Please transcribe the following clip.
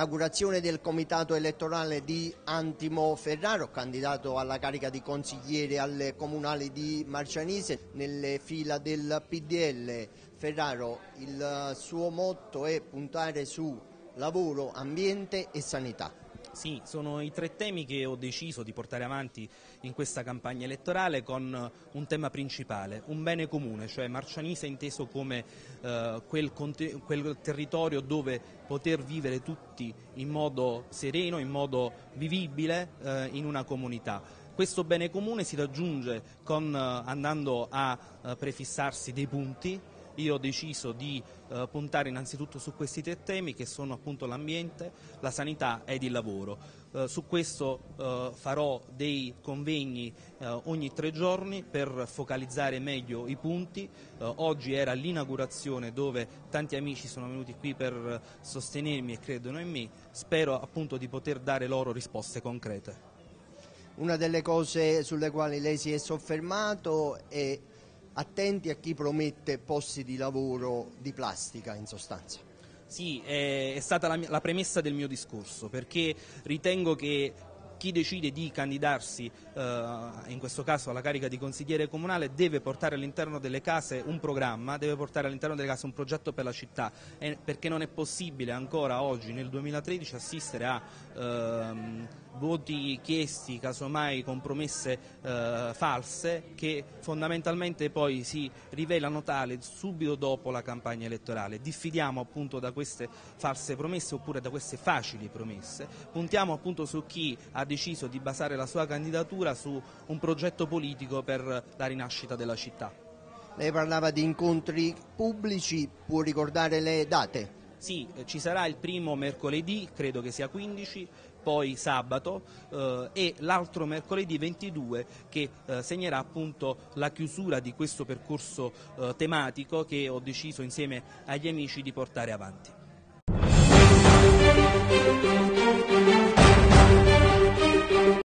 l'inaugurazione del comitato elettorale di Antimo Ferraro, candidato alla carica di consigliere alle comunali di Marcianise nelle fila del PDL. Ferraro, il suo motto è puntare su lavoro, ambiente e sanità. Sì, sono i tre temi che ho deciso di portare avanti in questa campagna elettorale, con un tema principale, un bene comune, cioè Marcianise inteso come quel territorio dove poter vivere tutti in modo sereno, in modo vivibile in una comunità. Questo bene comune si raggiunge andando a prefissarsi dei punti. Io ho deciso di puntare innanzitutto su questi tre temi, che sono appunto l'ambiente, la sanità ed il lavoro. Su questo farò dei convegni ogni 3 giorni per focalizzare meglio i punti. Oggi era l'inaugurazione, dove tanti amici sono venuti qui per sostenermi e credono in me. Spero appunto di poter dare loro risposte concrete. Una delle cose sulle quali lei si è soffermato è attenti a chi promette posti di lavoro di plastica, in sostanza. Sì, è stata la premessa del mio discorso, perché ritengo che chi decide di candidarsi, in questo caso alla carica di consigliere comunale, deve portare all'interno delle case un programma, deve portare all'interno delle case un progetto per la città, perché non è possibile ancora oggi, nel 2013, assistere a voti chiesti, casomai con promesse false, che fondamentalmente poi si rivelano tali subito dopo la campagna elettorale. Diffidiamo appunto da queste false promesse, oppure da queste facili promesse, puntiamo appunto su chi ha deciso di basare la sua candidatura su un progetto politico per la rinascita della città. Lei parlava di incontri pubblici, può ricordare le date? Sì, ci sarà il primo mercoledì, credo che sia 15, poi sabato e l'altro mercoledì 22, che segnerà appunto la chiusura di questo percorso tematico che ho deciso insieme agli amici di portare avanti.